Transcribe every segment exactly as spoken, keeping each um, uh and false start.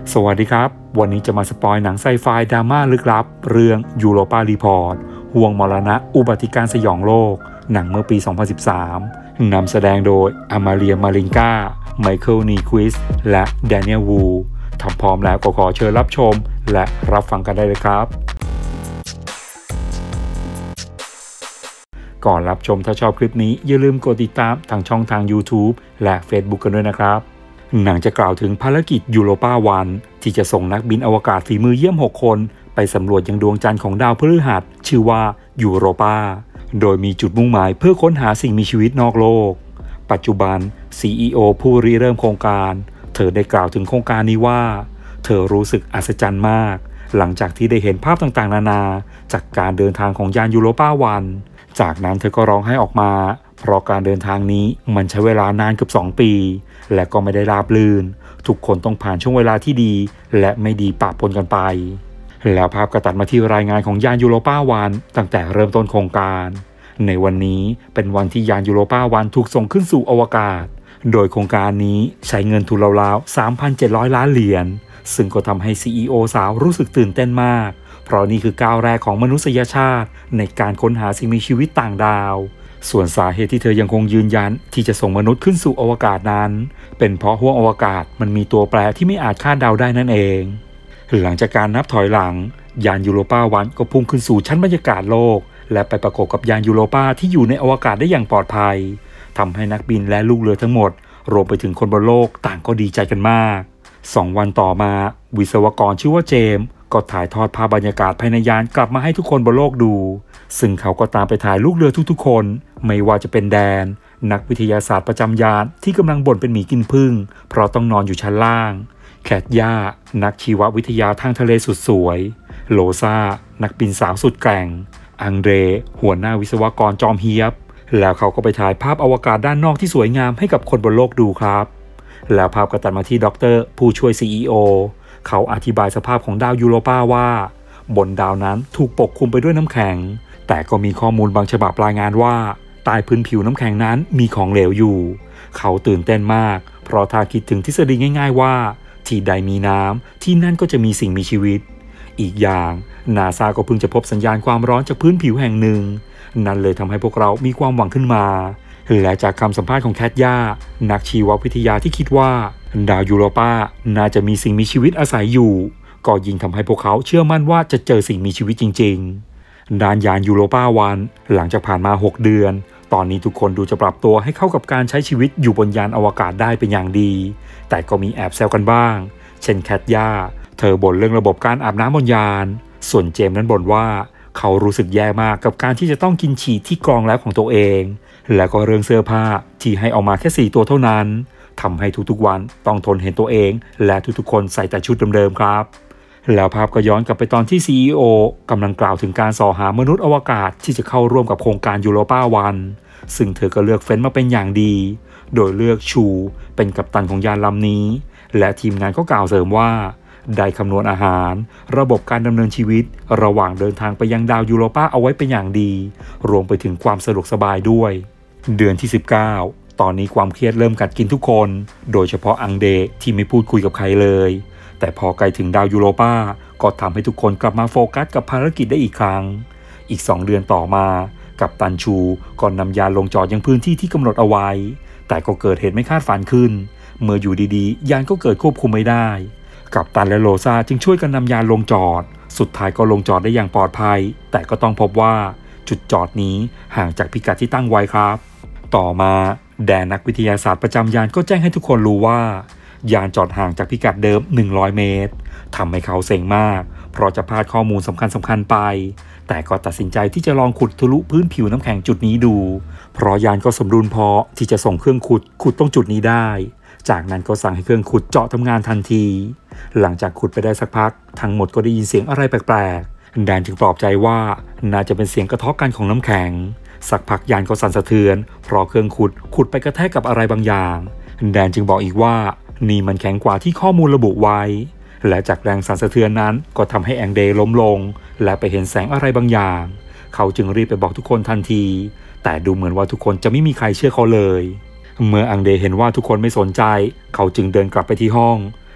สวัสดีครับวันนี้จะมาสปอยหนังไซไฟดราม่าลึกลับเรื่องยูโรปารีพอร์ตห่วงมรณะอุบัติการสยองโลกหนังเมื่อปี สองพันสิบสาม นำแสดงโดยอามาเลียมาลิงกาไมเคิลนีควิสและแดเนียลวูทำพร้อมแล้วก็ขอเชิญรับชมและรับฟังกันได้เลยครับก่อนรับชมถ้าชอบคลิปนี้อย่าลืมกดติดตามทางช่องทาง YouTube และ Facebook กันด้วยนะครับหนังจะกล่าวถึงภารกิจยูโรปาวันที่จะส่งนักบินอวกาศฝีมือเยี่ยมหกคนไปสำรวจยังดวงจันทร์ของดาวพฤหัสชื่อว่ายูโรปาโดยมีจุดมุ่งหมายเพื่อค้นหาสิ่งมีชีวิตนอกโลกปัจจุบัน ซี อี โอ ผู้ริเริ่มโครงการเธอได้กล่าวถึงโครงการนี้ว่าเธอรู้สึกอัศจรรย์มากหลังจากที่ได้เห็นภาพต่างๆนานาจากการเดินทางของยานยูโรปาวันจากนั้นเธอก็ร้องไห้ออกมาเพราะการเดินทางนี้มันใช้เวลานานเกือบสองปีและก็ไม่ได้ราบรื่นทุกคนต้องผ่านช่วงเวลาที่ดีและไม่ดีปะปนกันไปแล้วภาพก็ตัดมาที่รายงานของยานยูโรปาวันตั้งแต่เริ่มต้นโครงการในวันนี้เป็นวันที่ยานยูโรปาวันถูกส่งขึ้นสู่อวกาศโดยโครงการนี้ใช้เงินทุนราวๆ สามพันเจ็ดร้อย ล้านเหรียญซึ่งก็ทำให้ ซี อี โอ สาวรู้สึกตื่นเต้นมากเพราะนี่คือก้าวแรกของมนุษยชาติในการค้นหาสิ่งมีชีวิตต่างดาวส่วนสาเหตุที่เธอยังคงยืนยันที่จะส่งมนุษย์ขึ้นสู่อวกาศนั้นเป็นเพราะห้วงอวกาศมันมีตัวแปรที่ไม่อาจคาดเดาได้นั่นเองหลังจากการนับถอยหลังยานยูโรปาวันก็พุ่งขึ้นสู่ชั้นบรรยากาศโลกและไปประกบกับยานยูโรปาที่อยู่ในอวกาศได้อย่างปลอดภัยทำให้นักบินและลูกเรือทั้งหมดรวมไปถึงคนบนโลกต่างก็ดีใจกันมากสองวันต่อมาวิศวกรชื่อว่าเจมส์ก็ถ่ายทอดภาพบรรยากาศภายในยานกลับมาให้ทุกคนบนโลกดูซึ่งเขาก็ตามไปถ่ายลูกเรือทุกๆคนไม่ว่าจะเป็นแดนนักวิทยาศาสตร์ประจำยานที่กำลังบ่นเป็นหมีกินผึ้งเพราะต้องนอนอยู่ชั้นล่างแคทย่านักชีววิทยาทางทะเลสุดสวยโลซานักบินสาวสุดแกร่งอังเดรหัวหน้าวิศวกรจอมเฮียบแล้วเขาก็ไปถ่ายภาพอวกาศด้านนอกที่สวยงามให้กับคนบนโลกดูครับแล้วภาพก็ตัดมาที่ด็อกเตอร์ผู้ช่วย ซี อี โอ เขาอธิบายสภาพของดาวยูโรปาว่าบนดาวนั้นถูกปกคลุมไปด้วยน้ำแข็งแต่ก็มีข้อมูลบางฉบับรายงานว่าใต้พื้นผิวน้ำแข็งนั้นมีของเหลวอยู่เขาตื่นเต้นมากเพราะถ้าคิดถึงทฤษฎีง่ายๆว่าที่ใดมีน้ำที่นั่นก็จะมีสิ่งมีชีวิตอีกอย่างนาซาก็เพิ่งจะพบสัญญาณความร้อนจากพื้นผิวแห่งหนึ่งนั่นเลยทำให้พวกเรามีความหวังขึ้นมาและจากคำสัมภาษณ์ของแคทย่านักชีววิทยาที่คิดว่าดาวยูโรปาน่าจะมีสิ่งมีชีวิตอาศัยอยู่ก็ยิ่งทำให้พวกเขาเชื่อมั่นว่าจะเจอสิ่งมีชีวิตจริงๆด้านยานยูโรปาวันหลังจากผ่านมาหกเดือนตอนนี้ทุกคนดูจะปรับตัวให้เข้ากับการใช้ชีวิตอยู่บนยานอวกาศได้เป็นอย่างดีแต่ก็มีแอบแซวกันบ้างเช่นแคทย่าเธอบ่นเรื่องระบบการอาบน้ำบนยานส่วนเจมส์นั้นบ่นว่าเขารู้สึกแย่มากกับการที่จะต้องกินฉี่ที่กรองแล้วของตัวเองและก็เรื่องเสื้อผ้าที่ให้ออกมาแค่สี่ตัวเท่านั้นทำให้ทุกๆวันต้องทนเห็นตัวเองและทุกๆคนใส่แต่ชุดเดิมๆครับแล้วภาพก็ย้อนกลับไปตอนที่ ซี อี โอ กำลังกล่าวถึงการส่อหามนุษย์อวกาศที่จะเข้าร่วมกับโครงการยูโรปาวันซึ่งเธอก็เลือกเฟ้นมาเป็นอย่างดีโดยเลือกชูเป็นกัปตันของยานลำนี้และทีมงานก็กล่าวเสริมว่าได้คำนวณอาหารระบบการดำเนินชีวิตระหว่างเดินทางไปยังดาวยูโรปาเอาไว้เป็นอย่างดีรวมไปถึงความสะดวกสบายด้วยเดือนที่สิบเก้าตอนนี้ความเครียดเริ่มกัดกินทุกคนโดยเฉพาะอังเดที่ไม่พูดคุยกับใครเลยแต่พอใกล้ถึงดาวยูโรปาก็ทำให้ทุกคนกลับมาโฟกัสกับภารกิจได้อีกครั้งอีกสองเดือนต่อมากัปตันชูก่อนนำยานลงจอดยังพื้นที่ที่กำหนดเอาไว้แต่ก็เกิดเหตุไม่คาดฝันขึ้นเมื่ออยู่ดีๆยานก็เกิดควบคุมไม่ได้กัปตันและโลซาจึงช่วยกันนำยานลงจอดสุดท้ายก็ลงจอดได้อย่างปลอดภัยแต่ก็ต้องพบว่าจุดจอดนี้ห่างจากพิกัดที่ตั้งไว้ครับต่อมาแดนนักวิทยาศาสตร์ประจำยานก็แจ้งให้ทุกคนรู้ว่ายานจอดห่างจากพิกัดเดิมหนึ่งร้อยเมตรทำให้เขาเซ็งมากเพราะจะพลาดข้อมูลสำคัญสำคัญไปแต่ก็ตัดสินใจที่จะลองขุดทะลุพื้นผิวน้ำแข็งจุดนี้ดูเพราะยานก็สมดุลพอที่จะส่งเครื่องขุดขุดตรงจุดนี้ได้จากนั้นก็สั่งให้เครื่องขุดเจาะทำงานทันทีหลังจากขุดไปได้สักพักทั้งหมดก็ได้ยินเสียงอะไรแปลกๆแดนจึงปลอบใจว่าน่าจะเป็นเสียงกระทบกันของน้ำแข็งสักพักยานก็สั่นสะเทือนเพราะเครื่องขุดขุดไปกระแทกกับอะไรบางอย่างแดนจึงบอกอีกว่านี่มันแข็งกว่าที่ข้อมูลระบุไว้และจากแรงสั่นสะเทือนนั้นก็ทำให้แองเดล้มลงและไปเห็นแสงอะไรบางอย่างเขาจึงรีบไปบอกทุกคนทันทีแต่ดูเหมือนว่าทุกคนจะไม่มีใครเชื่อเขาเลยเมื่ออังเดเห็นว่าทุกคนไม่สนใจเขาจึงเดินกลับไปที่ห้อง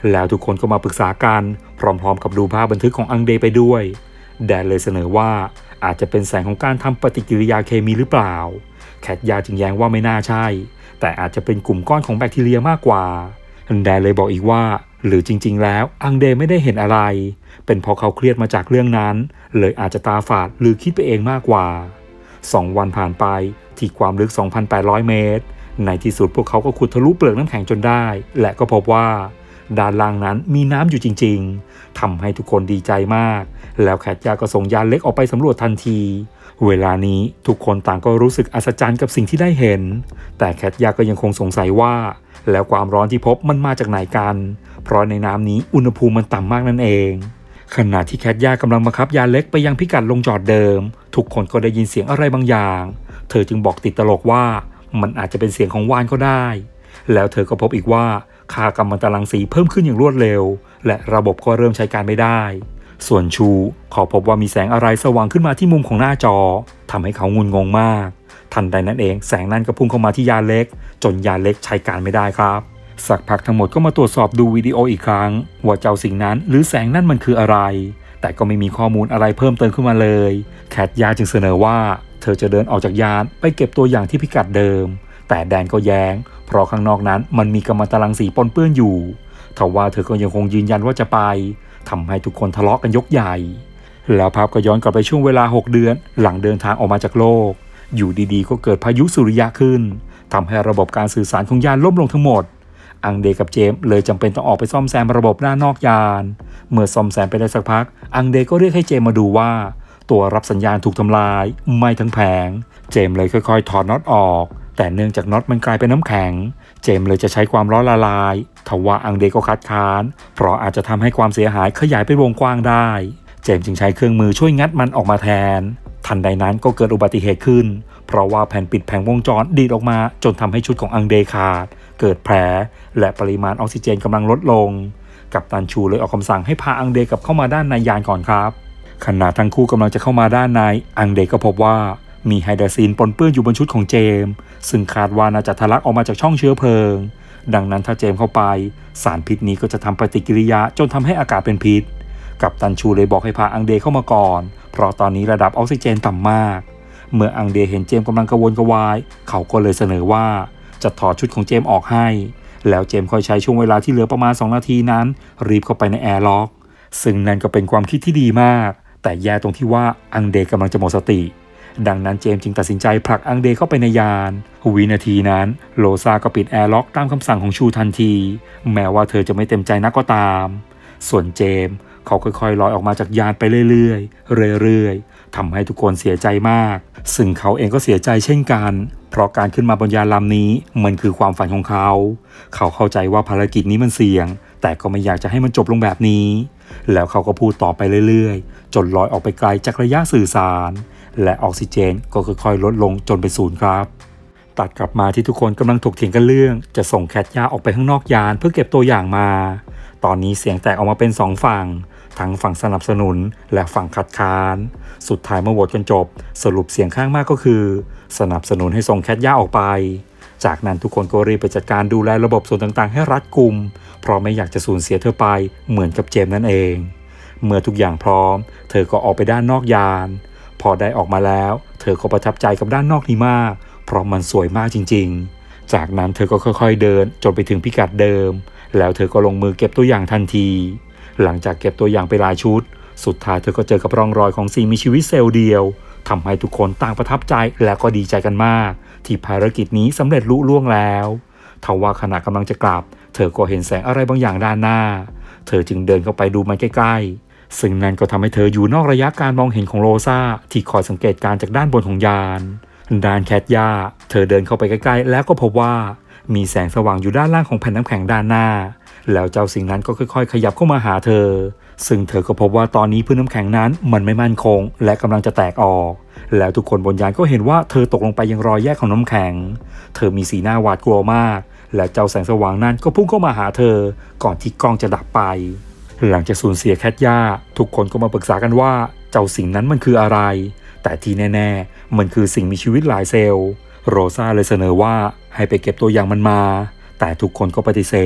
แล้วทุกคนก็มาปรึกษากันพร้อมๆกับดูภาพบันทึกของอังเดไปด้วยแดนเลยเสนอว่าอาจจะเป็นแสงของการทำปฏิกิริยาเคมีหรือเปล่าแคทยาจึงแย้งว่าไม่น่าใช่แต่อาจจะเป็นกลุ่มก้อนของแบคทีเรียมากกว่าแดนเลยบอกอีกว่าหรือจริงๆแล้วอังเดไม่ได้เห็นอะไรเป็นเพราะเขาเครียดมาจากเรื่องนั้นเลยอาจจะตาฝาดหรือคิดไปเองมากกว่าสองวันผ่านไปที่ความลึก สองพันแปดร้อย เมตรในที่สุดพวกเขาก็ขุดทะลุเปลือกน้ำแข็งจนได้และก็พบว่าด้านล่างนั้นมีน้ำอยู่จริงๆทำให้ทุกคนดีใจมากแล้วแคทยาก็ส่งยานเล็กออกไปสำรวจทันทีเวลานี้ทุกคนต่างก็รู้สึกอัศจรรย์กับสิ่งที่ได้เห็นแต่แคทยาก็ยังคงสงสัยว่าแล้วความร้อนที่พบมันมาจากไหนกันเพราะในน้ำนี้อุณหภูมิมันต่ำมากนั่นเองขณะที่แคทยากำลังบังคับยานเล็กไปยังพิกัดลงจอดเดิมทุกคนก็ได้ยินเสียงอะไรบางอย่างเธอจึงบอกติดตลกว่ามันอาจจะเป็นเสียงของวาฬก็ได้แล้วเธอก็พบอีกว่าค่ากัมมันตรังสีเพิ่มขึ้นอย่างรวดเร็วและระบบก็เริ่มใช้การไม่ได้ส่วนชูเขาพบว่ามีแสงอะไรสว่างขึ้นมาที่มุมของหน้าจอทำให้เขางุนงงมากทันใดนั้นเองแสงนั้นก็พุ่งเข้ามาที่ยานเล็กจนยานเล็กใช้การไม่ได้ครับสักพักทั้งหมดก็มาตรวจสอบดูวิดีโออีกครั้งว่าเจ้าสิ่งนั้นหรือแสงนั้นมันคืออะไรแต่ก็ไม่มีข้อมูลอะไรเพิ่มเติมขึ้นมาเลยแคทยาจึงเสนอว่าเธอจะเดินออกจากยานไปเก็บตัวอย่างที่พิกัดเดิมแต่แดนก็แย้งเพราะข้างนอกนั้นมันมีกัมมันตรังสีปนเปื้อนอยู่ทว่าเธอก็ยังคงยืนยันว่าจะไปทำให้ทุกคนทะเลาะกันยกใหญ่แล้วภาพก็ย้อนกลับไปช่วงเวลาหกเดือนหลังเดินทางออกมาจากโลกอยู่ดีๆก็เกิดพายุสุริยะขึ้นทำให้ระบบการสื่อสารของยานล่มลงทั้งหมดอังเดกับเจมเลยจำเป็นต้องออกไปซ่อมแซมระบบด้านนอกยานเมื่อซ่อมแซมไปได้สักพักอังเดก็เรียกให้เจมมาดูว่าตัวรับสัญญาณถูกทำลายไหม้ทั้งแผงเจมเลยค่อยๆถอดน็อตออกแต่เนื่องจากน็อตมันกลายเป็นน้ำแข็งเจมเลยจะใช้ความร้อนละลายทว่าอังเดก็คัดค้านเพราะอาจจะทำให้ความเสียหายขยายไปวงกว้างได้เจมจึงใช้เครื่องมือช่วยงัดมันออกมาแทนทันใดนั้นก็เกิดอุบัติเหตุขึ้นเพราะว่าแผ่นปิดแผงวงจรดีดออกมาจนทำให้ชุดของอังเดขาดเกิดแผลและปริมาณออกซิเจนกำลังลดลงกัปตันชูเลยออกคำสั่งให้พาอังเดกลับเข้ามาด้านในยานก่อนครับขณะทั้งคู่กำลังจะเข้ามาด้านในอังเดก็พบว่ามีไฮดราซีนปนเปื้อนอยู่บนชุดของเจมซึ่งคาดว่าน่าจะทะลักออกมาจากช่องเชื้อเพลิงดังนั้นถ้าเจมเข้าไปสารพิษนี้ก็จะทำปฏิกิริยาจนทำให้อากาศเป็นพิษกัปตันชูเลยบอกให้พาอังเดเข้ามาก่อนเพราะตอนนี้ระดับออกซิเจนต่ำมากเมื่ออังเดเห็นเจมกำลังกระวนกระวายเขาก็เลยเสนอว่าจะถอดชุดของเจมออกให้แล้วเจมค่อยใช้ช่วงเวลาที่เหลือประมาณสองนาทีนั้นรีบเข้าไปในแอร์ล็อกซึ่งนั่นก็เป็นความคิดที่ดีมากแต่แย่ตรงที่ว่าอังเดกำลังจะหมดสติดังนั้นเจมจึงตัดสินใจผลักอังเดเข้าไปในยานวินาทีนั้นโลซาก็ปิดแอร์ล็อกตามคำสั่งของชูทันทีแม้ว่าเธอจะไม่เต็มใจนักก็ตามส่วนเจมเขาค่อยๆลอยออกมาจากยานไปเรื่อยๆเรื่อยๆทำให้ทุกคนเสียใจมากซึ่งเขาเองก็เสียใจเช่นกันเพราะการขึ้นมาบนยานลำนี้มันคือความฝันของเขาเขาเข้าใจว่าภารกิจนี้มันเสี่ยงแต่ก็ไม่อยากจะให้มันจบลงแบบนี้แล้วเขาก็พูดต่อไปเรื่อยๆจนลอยออกไปไกลจากระยะสื่อสารและออกซิเจนก็ค่อยๆลดลงจนเป็นศูนย์ครับตัดกลับมาที่ทุกคนกำลังถกเถียงกันเรื่องจะส่งแคทยาออกไปข้างนอกยานเพื่อเก็บตัวอย่างมาตอนนี้เสียงแตกออกมาเป็นสองฝั่งทั้งฝั่งสนับสนุนและฝั่งคัดค้านสุดท้ายเมื่อโหวตกันจบสรุปเสียงข้างมากก็คือสนับสนุนให้ส่งแคทยาออกไปจากนั้นทุกคนก็รีบไปจัดการดูแลระบบส่วนต่างๆให้รัดกุมเพราะไม่อยากจะสูญเสียเธอไปเหมือนกับเจมนั่นเองเมื่อทุกอย่างพร้อมเธอก็ออกไปด้านนอกยานพอได้ออกมาแล้วเธอก็ประทับใจกับด้านนอกนี้มากเพราะมันสวยมากจริงๆจากนั้นเธอก็ค่อยๆเดินจนไปถึงพิกัดเดิมแล้วเธอก็ลงมือเก็บตัวอย่างทันทีหลังจากเก็บตัวอย่างไปหลายชุดสุดท้ายเธอก็เจอกับร่องรอยของสิ่งมีชีวิตเซลล์เดียวทำให้ทุกคนต่างประทับใจและก็ดีใจกันมากที่ภารกิจนี้สำเร็จลุล่วงแล้วทว่าขณะกำลังจะกลับเธอก็เห็นแสงอะไรบางอย่างด้านหน้าเธอจึงเดินเข้าไปดูมันใกล้ๆซึ่งนั่นก็ทำให้เธออยู่นอกระยะการมองเห็นของโรซาที่คอยสังเกตการจากด้านบนของยานด้านแคทยาเธอเดินเข้าไปใกล้ๆแล้วก็พบว่ามีแสงสว่างอยู่ด้านล่างของแผ่นน้ำแข็งด้านหน้าแล้วเจ้าสิ่งนั้นก็ค่อยๆขยับเข้ามาหาเธอซึ่งเธอก็พบว่าตอนนี้พื้นน้ำแข็งนั้นมันไม่มั่นคงและกำลังจะแตกออกแล้วทุกคนบนยานก็เห็นว่าเธอตกลงไปยังรอยแยกของน้ำแข็งเธอมีสีหน้าหวาดกลัวมากและเจ้าแสงสว่างนั้นก็พุ่งเข้ามาหาเธอก่อนที่กล้องจะดับไปหลังจากสูญเสียแคทยาทุกคนก็มาปรึกษากันว่าเจ้าสิ่งนั้นมันคืออะไรแต่ที่แน่ๆมันคือสิ่งมีชีวิตหลายเซลล์โรซาเลยเสนอว่าให้ไปเก็บตัวอย่างมันมาแต่ทุกคนก็ปฏิเสธ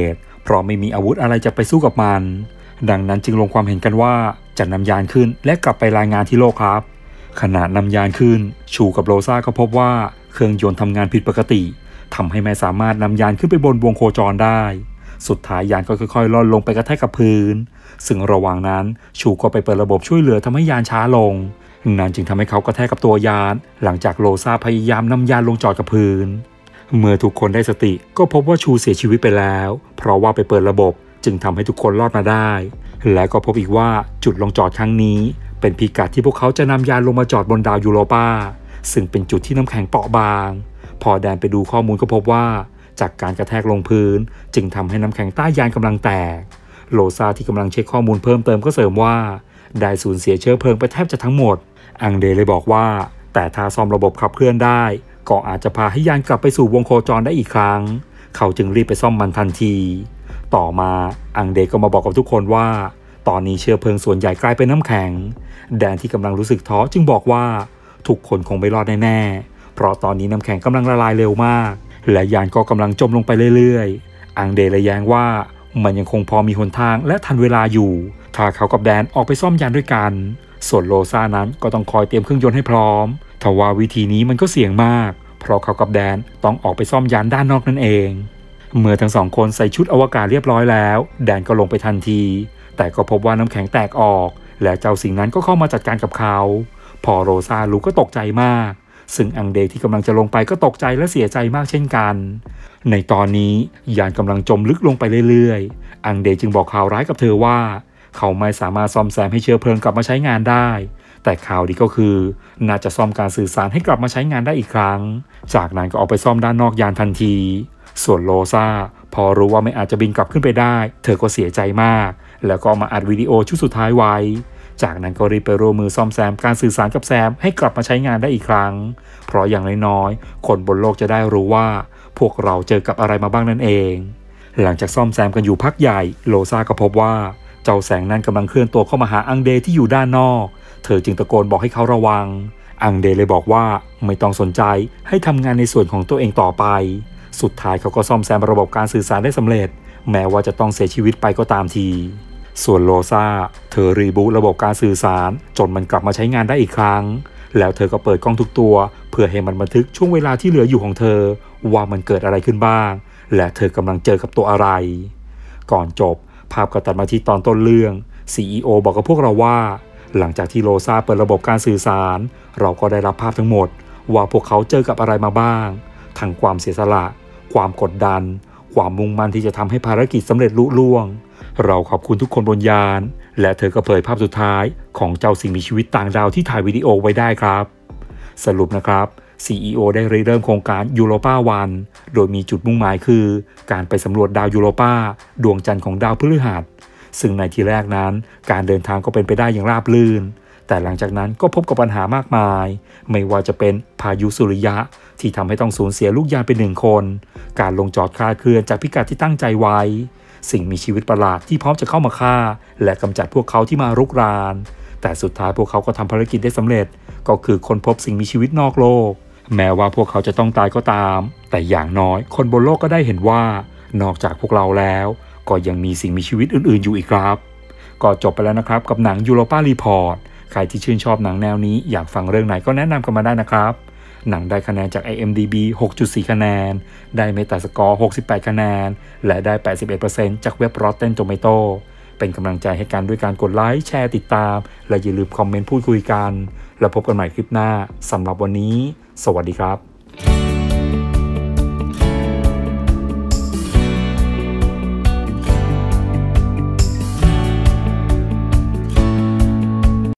เพราะไม่มีอาวุธอะไรจะไปสู้กับมันดังนั้นจึงลงความเห็นกันว่าจะนำยานขึ้นและกลับไปรายงานที่โลกครับขณะนำยานขึ้นชูกับโรซาก็พบว่าเครื่องยนต์ทำงานผิดปกติทำให้ไม่สามารถนำยานขึ้นไปบนวงโคจรได้สุดท้ายยานก็ค่อยๆล่อนลงไปกระแทกกับพื้นซึ่งระหว่างนั้นชูก็ไปเปิดระบบช่วยเหลือทำให้ยานช้าลงนั่นจึงทำให้เขากระแทกกับตัวยานหลังจากโรซาพยายามนำยานลงจอดกับพื้นเมื่อทุกคนได้สติก็พบว่าชูเสียชีวิตไปแล้วเพราะว่าไปเปิดระบบจึงทำให้ทุกคนรอดมาได้และก็พบอีกว่าจุดลงจอดครั้งนี้เป็นพิกัดที่พวกเขาจะนำยานลงมาจอดบนดาวยูโรปาซึ่งเป็นจุดที่น้ำแข็งเปราะบางพอแดนไปดูข้อมูลก็พบว่าจากการกระแทกลงพื้นจึงทำให้น้ำแข็งใต้ยานกำลังแตกโรซาที่กำลังเช็คข้อมูลเพิ่มเติมก็เสริมว่าได้สูญเสียเชื้อเพลิงไปแทบจะทั้งหมดอังเดเลยบอกว่าแต่ถ้าซ่อมระบบขับเคลื่อนได้ก็อาจจะพาให้ยานกลับไปสู่วงโคจรได้อีกครั้งเขาจึงรีบไปซ่อมมันทันทีต่อมาอังเดก็มาบอกกับทุกคนว่าตอนนี้เชื้อเพลิงส่วนใหญ่กลายเป็นน้ำแข็งแดนที่กำลังรู้สึกท้อจึงบอกว่าทุกคนคงไม่รอดแน่ๆเพราะตอนนี้น้ำแข็งกำลังละลายเร็วมากและยานก็กำลังจมลงไปเรื่อยๆอังเดเลยแย้งว่ามันยังคงพอมีหนทางและทันเวลาอยู่ถ้าเขากับแดนออกไปซ่อมยานด้วยกันส่วนโรซานั้นก็ต้องคอยเตรียมเครื่องยนต์ให้พร้อมทว่าวิธีนี้มันก็เสี่ยงมากเพราะเขากับแดนต้องออกไปซ่อมยานด้านนอกนั่นเองเมื่อทั้งสองคนใส่ชุดอวกาศเรียบร้อยแล้วแดนก็ลงไปทันทีแต่ก็พบว่าน้ำแข็งแตกออกและเจ้าสิ่งนั้นก็เข้ามาจัดการกับเขาพอโรซารู้ก็ตกใจมากซึ่งอังเดที่กำลังจะลงไปก็ตกใจและเสียใจมากเช่นกันในตอนนี้ยานกำลังจมลึกลงไปเรื่อยๆอังเดจึงบอกข่าวร้ายกับเธอว่าเขาไม่สามารถซ่อมแซมให้เชื้อเพลิงกลับมาใช้งานได้แต่ข่าวดีก็คือน่าจะซ่อมการสื่อสารให้กลับมาใช้งานได้อีกครั้งจากนั้นก็ออกไปซ่อมด้านนอกยานทันทีส่วนโรซาพอรู้ว่าไม่อาจจะบินกลับขึ้นไปได้เธอก็เสียใจมากแล้วก็มาอัดวิดีโอชุดสุดท้ายไว้จากนั้นก็รีบไปร่วมมือซ่อมแซมการสื่อสารกับแซมให้กลับมาใช้งานได้อีกครั้งเพราะอย่างน้อยๆคนบนโลกจะได้รู้ว่าพวกเราเจอกับอะไรมาบ้างนั่นเองหลังจากซ่อมแซมกันอยู่พักใหญ่โรซาก็พบว่าเจ้าแสงนั้นกำลังเคลื่อนตัวเข้ามาหาอังเดที่อยู่ด้านนอกเธอจึงตะโกนบอกให้เขาระวังอังเดเลยบอกว่าไม่ต้องสนใจให้ทำงานในส่วนของตัวเองต่อไปสุดท้ายเขาก็ซ่อมแซมระบบการสื่อสารได้สำเร็จแม้ว่าจะต้องเสียชีวิตไปก็ตามทีส่วนโรซาเธอรีบูตระบบการสื่อสารจนมันกลับมาใช้งานได้อีกครั้งแล้วเธอก็เปิดกล้องทุกตัวเพื่อให้มันบันทึกช่วงเวลาที่เหลืออยู่ของเธอว่ามันเกิดอะไรขึ้นบ้างและเธอกำลังเจอกับตัวอะไรก่อนจบภาพก็ตัดมาที่ตอนต้นเรื่อง ซี อี โอ บอกกับพวกเราว่าหลังจากที่โรซาเปิดระบบการสื่อสารเราก็ได้รับภาพทั้งหมดว่าพวกเขาเจอกับอะไรมาบ้างทั้งความเสียสละความกดดันความมุ่งมั่นที่จะทำให้ภารกิจสำเร็จลุล่วงเราขอบคุณทุกคนบนยานและเธอก็เผยภาพสุดท้ายของเจ้าสิ่งมีชีวิตต่างดาวที่ถ่ายวิดีโอไว้ได้ครับสรุปนะครับ ซี อี โอ ได้เริ่มโครงการยูโรปาวันโดยมีจุดมุ่งหมายคือการไปสำรวจดาวยูโรปาดวงจันทร์ของดาวพฤหัสซึ่งในทีแรกนั้นการเดินทางก็เป็นไปได้อย่างราบรื่นแต่หลังจากนั้นก็พบกับปัญหามากมายไม่ว่าจะเป็นพายุสุริยะที่ทำให้ต้องสูญเสียลูกยานเป็นหนึ่งคนการลงจอดคลาดเคลื่อนจากพิกัดที่ตั้งใจไว้สิ่งมีชีวิตประหลาดที่พร้อมจะเข้ามาฆ่าและกำจัดพวกเขาที่มารุกรานแต่สุดท้ายพวกเขาก็ทำภารกิจได้สำเร็จก็คือค้นพบสิ่งมีชีวิตนอกโลกแม้ว่าพวกเขาจะต้องตายก็ตามแต่อย่างน้อยคนบนโลกก็ได้เห็นว่านอกจากพวกเราแล้วก็ยังมีสิ่งมีชีวิตอื่นๆอยู่อีกครับก็จบไปแล้วนะครับกับหนัง Europa Report ใครที่ชื่นชอบหนังแนวนี้อยากฟังเรื่องไหนก็แนะนำกันมาได้นะครับหนังได้คะแนนจาก ไอ เอ็ม ดี บี หกจุดสี่ คะแนนได้ Metascore หกสิบแปด คะแนนและได้ แปดสิบเอ็ดเปอร์เซ็นต์ จากเว็บ Rotten Tomato เป็นกำลังใจให้กันด้วยการกดไลค์แชร์ติดตามและอย่าลืมคอมเมนต์พูดคุยกันแล้วพบกันใหม่คลิปหน้าสำหรับวันนี้สวัสดีครับ